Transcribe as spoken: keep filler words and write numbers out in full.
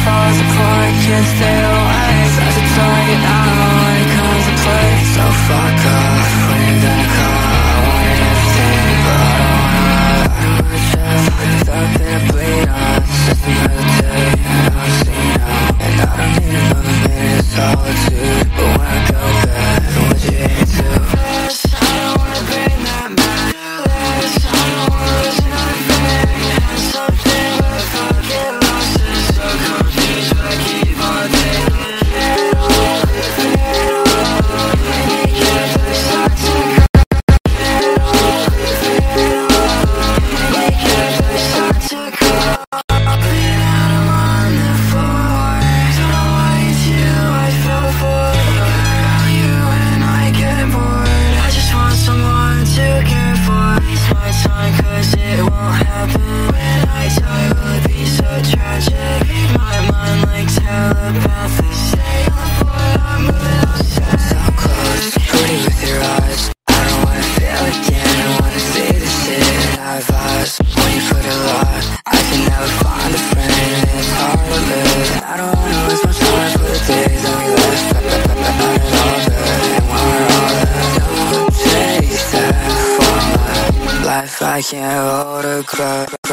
falls apart, can't stay away. Such a target, I don't know when it comes to play. So fuck off, when you're gonna call. I wanted everything, but I don't wanna. I don't wanna trust. Wake up and I bleed on. Just another day, and I'm seen now. And I don't need another minute of solitude. But when I go back, what you into? I don't wanna bring that back. I don't wanna lose nothing. Had something, but if I get lost, it's so confused, but I keep on thinking. Get on, get on, make it the start to come. Get on, get on, make it the start to come. Bleed out, I'm on the floor. Don't know why it's you I fell for. Around you and I get bored. I just want someone to care for. It's my time cause it won't happen. When I die will it be so tragic. Read my mind like telepathy. Stay on board, I'm moving outside. So close, pretty with your eyes. I don't wanna feel again, I wanna see the shit I've lost. When you put a lot, I can never find a friend and it's hard to live. I don't wanna lose my time for the days that we left. Not at all good, and when we're all left, don't take that for my life, I can't hold a grudge.